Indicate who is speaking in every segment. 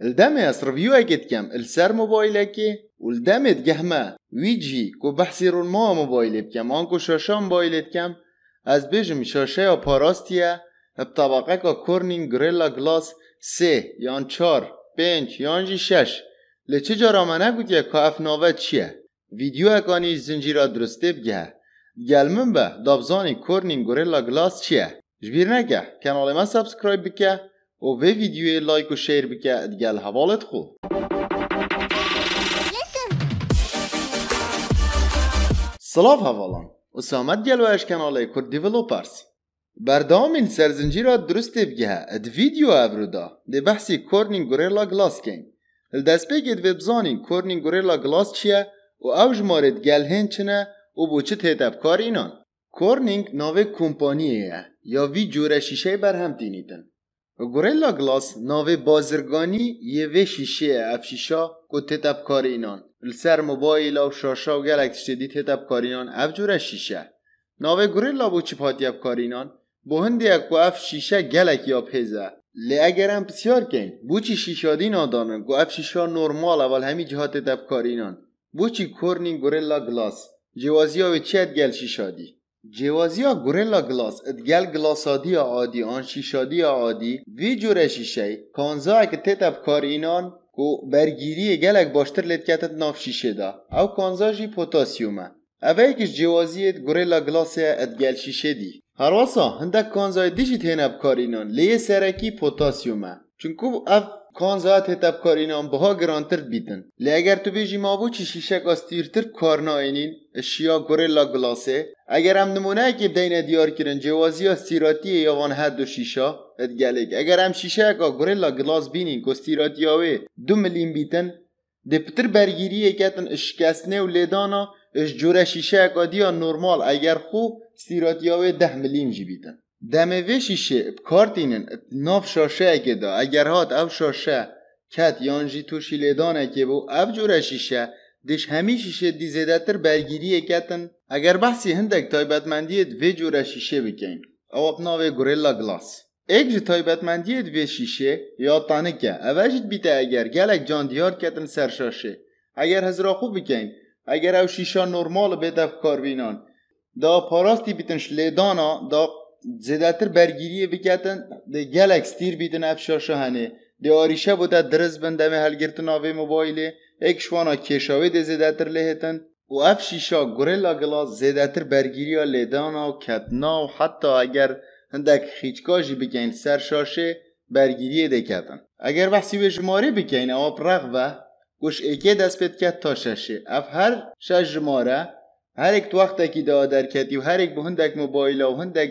Speaker 1: الدم اس ريفيو اكيد كم السر موبايلك والدم تجهمه ويجي كو بحثي رون ما موبايل بكم آنکو شاشه موبایلت کم از بجم شاشه یا پاراستیه بطبقه که کورنینگ گوریلا گلاس 3 یان 4 5 یان 6 لچه جارا من نگود که اف ناوه چیه ویدیو اکانی زنجیرا درسته بگه گلمن به دابزانی کورنینگ گوریلا گلاس چیه جبیر نکه کانال من سابسکرایب بکه و ویدیو لایک و شیر بکه دگل حوالت خو سلاف حوالان اسامت گلوهش کانال کرد دیولوپرز بردام این سرزنجیرا درسته بگه اد ویدیو افرودا ده بحثی کورنینگ گوریلا گلاس کن الدست بگید وبزانین کورنینگ گوریلا گلاس چیه و اوج مارد گلهن چنه و بوچه تیتب کار اینان کورنینگ ناوه کمپانیه یا وی جوره شیشه بر هم تینیدن و گوریلا گلاس ناوه بازرگانی یه وی شیشه اف شیشا که تیتب کار اینان السر موبایل و شاشا و گلک تشدید تیتب کار اینان اف جوره شیشه ناوه گوریلا بوچه پاتی اف کار اینان بو هندی اکو اف شیشه گلک یا پیزه لی اگرم بسیار کن بوچی شیشادی نادانن گو اف شیشه نورمال اول همی جهات دب کارینان بوچی کورنینگ گوریلا گلاس جوازیا و چی ادگل شیشادی جوازیا گوریلا گلاس ادگل گلاسادی عادی آن شیشادی عادی وی جوره شیشه کانزا اک تتب کارینان گو برگیری گلک باشتر لدکتت ناف شیشه دا او کانزا جی پوتاسیومه اوه ایکش جوازیت گوریلا گلاس ادگل شیشه دی هر واسا هندک کانزای دیجی تینب کارینان لیه سرکی پوتاسیومه چونکو اف کانزای تینب کارینان بها گرانتر بیتن لی اگر تو بیجی ما بو چی شیشک استیرتر کارنا اینین اشیا گوریلا گلاسه اگر هم نمونه که بدین دیار کرن جوازی استیراتی یا وان هر دو شیشا ادگلک اگر هم شیشک گوریلا گلاس بینین که استیراتی هاوی 2 ملیم بیتن ده پتر برگیری اکتن اشکسنه و لیدانا اش جوره شیشه اکادیا نورمال اگر خو استیراتیاوی 10 ملیم جی بیتن دمه وی شیشه بکارتینن ناف شاشه اگه دا اگر هات او شاشه کت یانجی توشی لیدانه که بو او جوره شیشه دش همی شیشه دی زیده تر برگیری اکتن اگر بحثی هندک تایبتمندیت وی جوره شیشه بکن او اپناوی گوریلا گلاس ایک جی تایبتمندیت وی شیشه یا تانه که اوجید بیته اگر گلک جان دیار کتن سر شاشه اگر هزرا خوب بکن اگر او شیشه نورمال بیده کار بینان دا پاراستی بیتنش لیدانا دا زیدتر برگیریه بکتن ده گلک ستیر بیتن اف شاشه هنه ده آریشه بوده درز بنده می هلگرتن آوه موبایله ایک شوانا کشاوی ده زیدتر لیهتن و اف شیشه گوریلا گلاس زیدتر برگیریه لیدانا و کتنا و حتی اگر هندک خیچکاجی بکن سر شاشه برگیریه ده کتن اگر بحثی به جماره بکن آب رغوه گوش ایکی دست بید کت تا ششه اف هر شش جماره هر ایک وقت کی دا در کتی و هر ایک به هندک موبایلا و هندک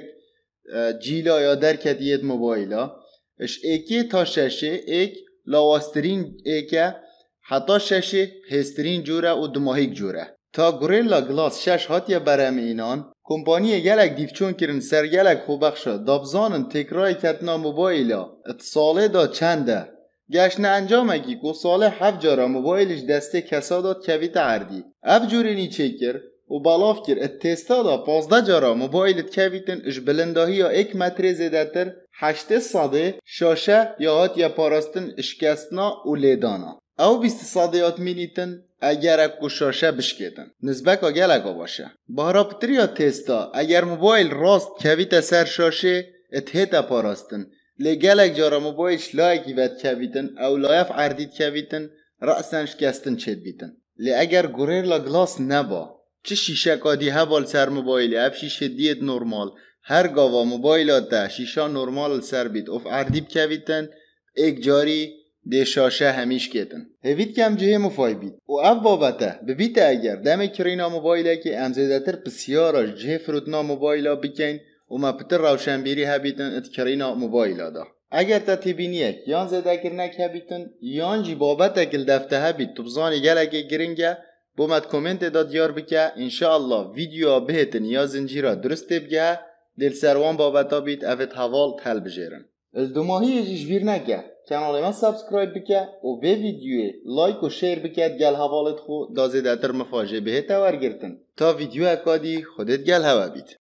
Speaker 1: جیلا یا در کتیت موبایلا اش ایکی تا ششه ایک لاواسترین ایکه حتی ششه هسترین جوره و دماهیک جوره تا گوریلا گلاس شش هاتیه برم اینان کمپانی گلک دیفچون کرن سر گلک خوبخشا دابزانن تکرای کتنا موبایلا اتصاله دا چنده گشنه انجامه کی که ساله 7 جارا موبایلش دسته کسا داد کویت عردی اف جوری نیچه کر و بلاف کر اتستا دا 15 جارا موبایلت کویتن اش بلندهی یا 1 متر زیده تر 8 صده شاشه یا هات یا پاراستن اشکستنا و لیدانا او 20 صدیات مینیتن اگر اکو شاشه بشکیتن نسبت اگر اگا باشه بارا پتری یا تستا اگر موبایل راست کویت سر شاشه اتهتا پاراستن لگلک جارا موبایلش لایکی ود کویتن او لایف عردید کویتن رأسن شکستن چید بیتن لی اگر گوریلا گلاس نبا چه شیشه کادی هبال سر موبایلی اف شیشه دید نورمال هر گاوا موبایلات ده شیشه نورمال سر بید اف عردیب کویتن ایک جاری ده شاشه همیش کتن هوید کم جه مفای بید و اف بابته ببیت اگر دم کرینا موبایله که امزیده تر بسیاراش جه فروتنا موبایلا بکن و ما پتر روشنبیری هبیتن اتکرینا موبایلا دا اگر تا تبینیک یان زده کرنک هبیتن یان جی بابت اکل دفته هبیت تبزانی گلک گرنگه بومد کومنت دا دیار بکه انشاءالله ویدیو بهتن یا زنجیرا درست بگه دل سروان بابتا بیت اوید حوال تل بجیرن الدماهی جیش ویر نگه کانال من سابسکرایب بکه و به ویدیو لایک و شیر بکه گل حوالت خو دا زیده تر مفاجه بهت ورگرتن تا ویدیو اکادی خودت گل هوا بیت